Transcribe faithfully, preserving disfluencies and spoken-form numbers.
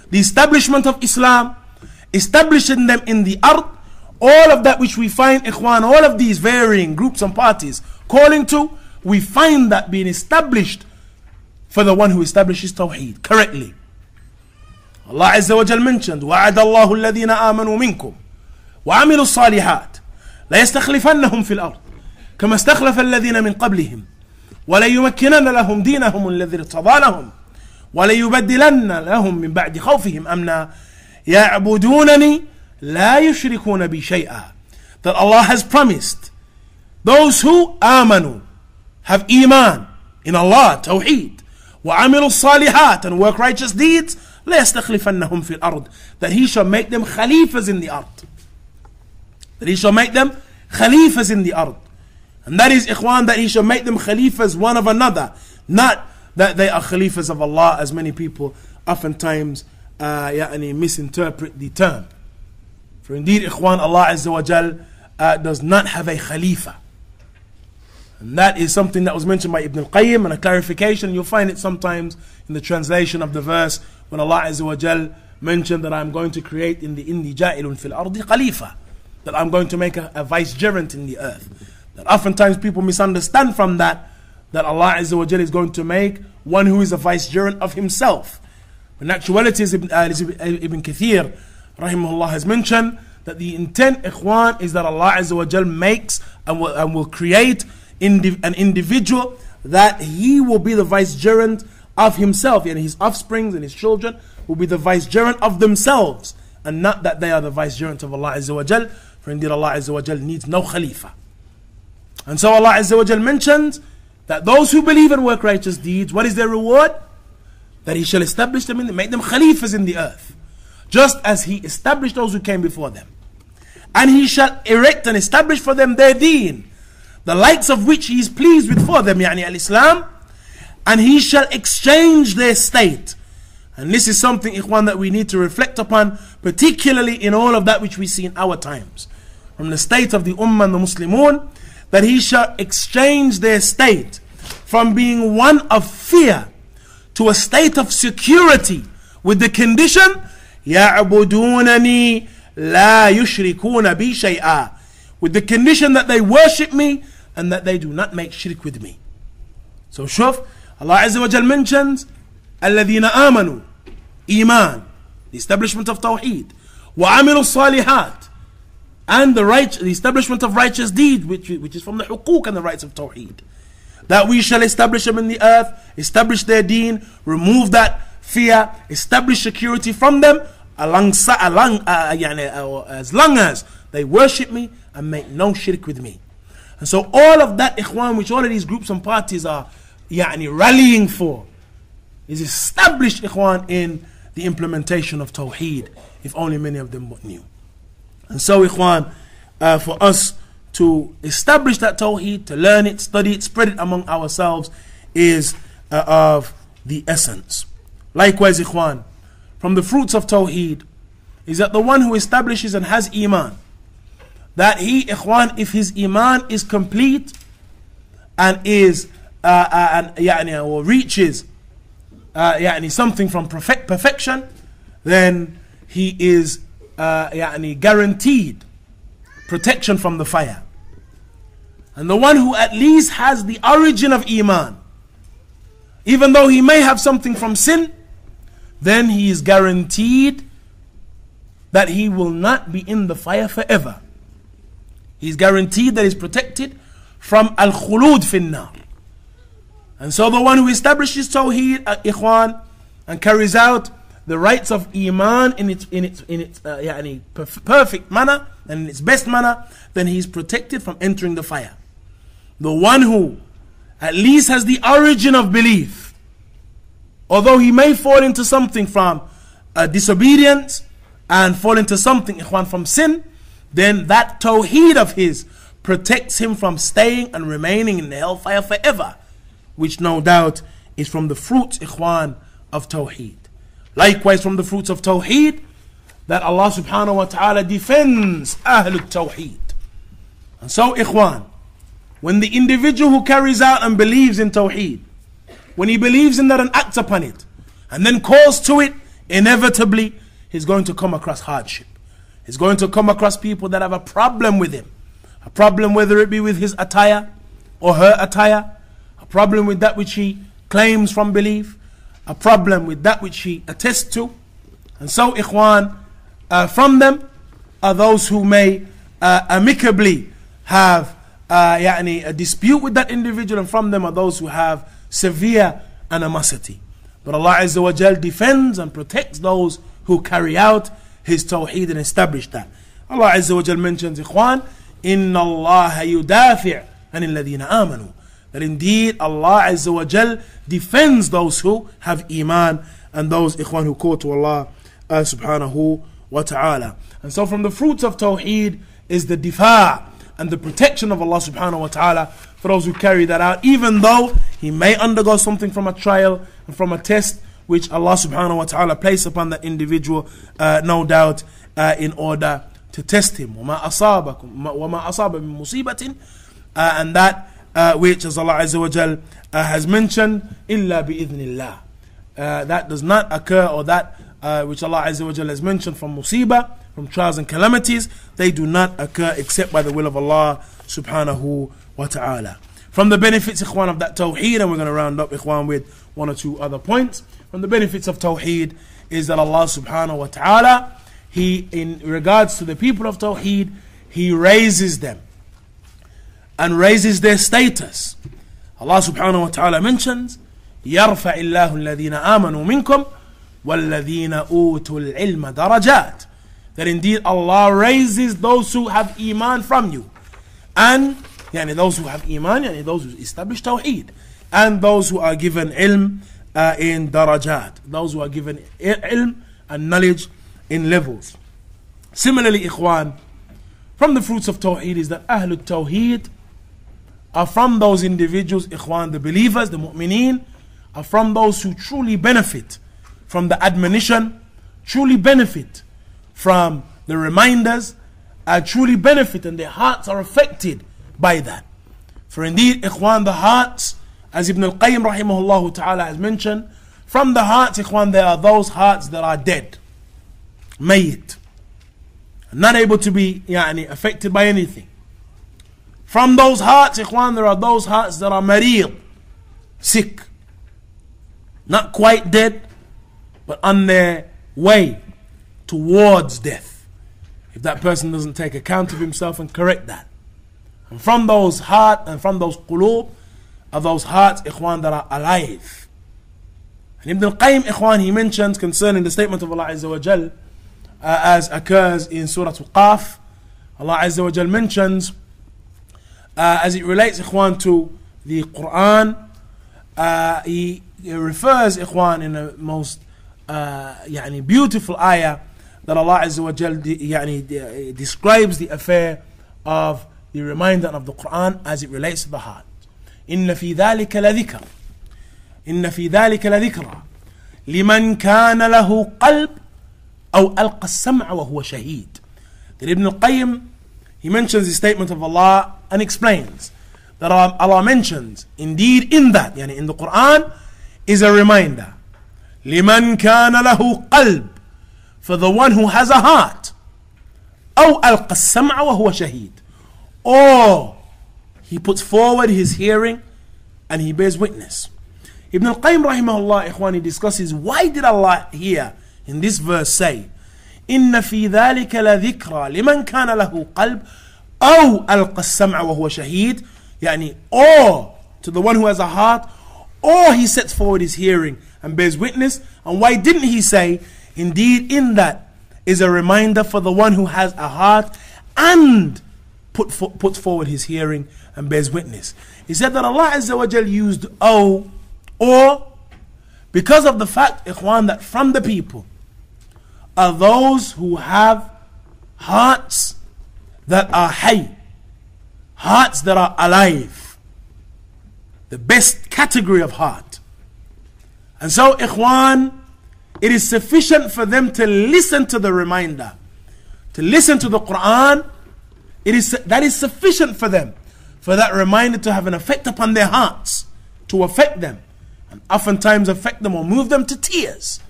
the establishment of Islam, establishing them in the earth, all of that which we find, ikhwan, all of these varying groups and parties calling to, we find that being established for the one who establishes Tawheed correctly. Allah Azza wa Jal mentioned, وَعَدَ اللَّهُ الَّذِينَ آمَنُوا مِنْكُمْ وَعَمِلُوا الصَّالِحَاتِ لَيَسْتَخْلِفَنَّهُمْ فِي الْأَرْضِ كَمَا اسْتَخْلَفَ الَّذِينَ مِنْ قَبْلِهِمْ وَلَيُمَكِّنَنَّ لَهُمْ دِينَهُمُ الَّذِي ارْتَضَىٰ لَهُمْ وَلَيُبَدِّلَنَّ لَهُم مِّن بَعْدِ خَوْفِهِمْ أَمْنًا يَعْبُدُونَنِي لَا يُشْرِكُونَ بِي شَيْئًا. That Allah has promised those who آمَنوا, have iman in Allah, Tawheed, وَعَمِلُوا الصَّالِحَاتِ, and work righteous deeds, لَيَسْتَخْلِفَنَّهُمْ فِي الْأَرْضِ, that He shall make them khalifas in the earth. That He shall make them khalifas in the earth. And that is, ikhwan, that He shall make them khalifas one of another, not that they are khalifas of Allah, as many people oftentimes uh, يعني, misinterpret the term. For indeed, ikhwan, Allah Azza wa Jal uh, does not have a khalifa. And that is something that was mentioned by Ibn al-Qayyim, and a clarification. You'll find it sometimes in the translation of the verse when Allah Azza wa Jal mentioned that I'm going to create in the inni ja'ilun fil ardi khalifa, that I'm going to make a, a vicegerent in the earth. That oftentimes people misunderstand from that, that Allah Azza wa Jal is going to make one who is a vicegerent of Himself. In actuality, as Ibn, uh, Ibn Kathir rahimahullah has mentioned, that the intent, ikhwan, is that Allah Azza wa Jal makes and will, and will create indi an individual that he will be the vicegerent of himself, and his offsprings and his children will be the vicegerent of themselves, and not that they are the vicegerent of Allah Azza wa Jal. For indeed Allah Azza wa Jal needs no khalifa. And so Allah Azza wa Jal mentions that those who believe and work righteous deeds, what is their reward? That He shall establish them and make them khalifas in the earth, just as He established those who came before them. And He shall erect and establish for them their deen, the likes of which He is pleased with for them, yani al-Islam, and He shall exchange their state. And this is something, ikhwan, that we need to reflect upon, particularly in all of that which we see in our times. From the state of the Ummah and the Muslimun, that He shall exchange their state from being one of fear to a state of security, with the condition, يَعْبُدُونَنِي لَا يُشْرِكُونَ بِي شَيْئًا, with the condition that they worship me and that they do not make shirk with me. So shuf, Allah Azza wa Jal mentions الَّذِينَ آمَنُوا, Iman, the establishment of Tawheed, وَعَمِلُوا الصَّالِحَاتِ, and the right, the establishment of righteous deed, which, which is from the huquq and the rights of Tawheed. That we shall establish them in the earth, establish their deen, remove that fear, establish security from them, alongside, along, uh, yani, uh, as long as they worship me and make no shirk with me. And so all of that, ikhwan, which all of these groups and parties are yani, rallying for, is established, ikhwan, in the implementation of Tawheed, if only many of them knew. And so, ikhwan, uh, for us to establish that Tawheed, to learn it, study it, spread it among ourselves, is uh, of the essence. Likewise, ikhwan, from the fruits of Tawheed is that the one who establishes and has Iman, that he, ikhwan, if his Iman is complete and is uh, uh, and yani, or reaches uh, yani, something from perfect perfection, then he is uh, yani, guaranteed protection from the fire. And the one who at least has the origin of Iman, even though he may have something from sin, then he is guaranteed that he will not be in the fire forever. He is guaranteed that he is protected from al-khulud fin-nar. And so the one who establishes Tawheed, uh, ikhwan, and carries out the rights of Iman in its in its in its uh, yani, perf perfect manner and in its best manner, then he is protected from entering the fire. The one who at least has the origin of belief, although he may fall into something from uh, disobedience and fall into something, ikhwan, from sin, then that Tawheed of his protects him from staying and remaining in the hellfire forever, which no doubt is from the fruits, ikhwan, of Tawheed. Likewise, from the fruits of Tawheed, that Allah subhanahu wa ta'ala defends Ahlul Tawheed. And so, ikhwan, when the individual who carries out and believes in Tawheed, when he believes in that and acts upon it, and then calls to it inevitably he's going to come across hardship. He's going to come across people that have a problem with him. A problem whether it be with his attire or her attire. A problem with that which he claims from belief. A problem with that which he attests to. And so, ikhwan, uh, from them are those who may uh, amicably have uh, يعني, a dispute with that individual, and from them are those who have severe animosity. But Allah Azza wa Jal defends and protects those who carry out His Tawheed and establish that. Allah Azza wa Jal mentions, ikhwan, Inna Allah yudafi' anil ladhina amanu. That indeed Allah Azza wa Jal defends those who have Iman and those ikhwan who call to Allah uh, subhanahu wa ta'ala. And so from the fruits of Tawheed is the difa' and the protection of Allah subhanahu wa ta'ala for those who carry that out, even though he may undergo something from a trial and from a test which Allah subhanahu wa ta'ala placed upon that individual, uh, no doubt, uh, in order to test him. وَمَا أَصَابَكُمْ وَمَا أَصَابَ مِن مُصِيبَةٍ, uh, and that uh, which, as Allah Azza wa Jal uh, has mentioned, إِلَّا بِإِذْنِ اللَّهِ, uh, that does not occur, or that uh, which Allah Azza wa Jal has mentioned from musibah, from trials and calamities, they do not occur except by the will of Allah subhanahu wa ta'ala. From the benefits, ikhwan, of that tawheed, and we're going to round up, ikhwan, with one or two other points. From the benefits of tawheed is that Allah subhanahu wa ta'ala, He, in regards to the people of tawheed, He raises them and raises their status. Allah subhanahu wa ta'ala mentions, يَرْفَعِ اللَّهُ الَّذِينَ آمَنُوا مِنْكُمْ وَالَّذِينَ أُوتُوا الْعِلْمَ دَرَجَاتٍ. That indeed Allah raises those who have Iman from you. And yani those who have Iman, yani those who establish Tawheed. And those who are given ilm uh, in darajat. Those who are given ilm and knowledge in levels. Similarly, ikhwan, from the fruits of Tawheed is that Ahlul Tawheed are from those individuals, ikhwan, the believers, the mu'mineen, are from those who truly benefit from the admonition, truly benefit from the reminders, are truly benefit, and their hearts are affected by that. For indeed, ikhwan, the hearts, as Ibn al-Qayyim rahimahullah ta'ala has mentioned, from the hearts, ikhwan, there are those hearts that are dead, mayit, not able to be yani, affected by anything. From those hearts, ikhwan, there are those hearts that are marid, sick, not quite dead, but on their way towards death, if that person doesn't take account of himself and correct that. And from those heart and from those qulub are those hearts, ikhwan, that are alive. And Ibn al-Qayyim, ikhwan, he mentions concerning the statement of Allah Azza wa Jal, uh, as occurs in Surah Al-Qaf, Allah Azza wa Jal mentions, uh, as it relates, ikhwan, to the Quran, uh, he, he refers, ikhwan, in the most uh, yani, beautiful ayah, that Allah Azza wa Jal yani, describes the affair of the reminder of the Quran as it relates to the heart. إِنَّ فِي ذَلِكَ لَذِكْرًا إِنَّ فِي ذَلِكَ لَذِكْرًا لِمَنْ كَانَ لَهُ قَلْبٌ أَوْ أَلْقَى السَّمْعَ وَهُوَ شَهِيدٌ. That Ibn al-Qayyim, he mentions the statement of Allah and explains that Allah mentions, indeed in that, yani in the Quran, is a reminder. لِمَنْ كَانَ لَهُ قَلْبٌ, for the one who has a heart. أَوْ أَلْقَى السَّمْعَ وَهُوَ شَهِيدٌ, or he puts forward his hearing and he bears witness. Ibn al-Qayyim rahimahullah, ikhwan, he discusses why did Allah here in this verse say, إِنَّ فِي ذَلِكَ لَذِكْرًا لِمَنْ كَانَ لَهُ قَلْبٌ أَوْ أَلْقَى السَّمْعَ وَهُوَ شَهِيدٌ, يعني, or to the one who has a heart, or he sets forward his hearing and bears witness. And why didn't he say, indeed in that is a reminder for the one who has a heart and put for, puts forward his hearing and bears witness? He said that Allah Azza wa Jal used O, or, because of the fact, ikhwan, that from the people are those who have hearts that are hayy, hearts that are alive, the best category of heart. And so, ikhwan, it is sufficient for them to listen to the reminder, to listen to the Quran. It is, that is sufficient for them, for that reminder to have an effect upon their hearts, to affect them, and oftentimes affect them or move them to tears.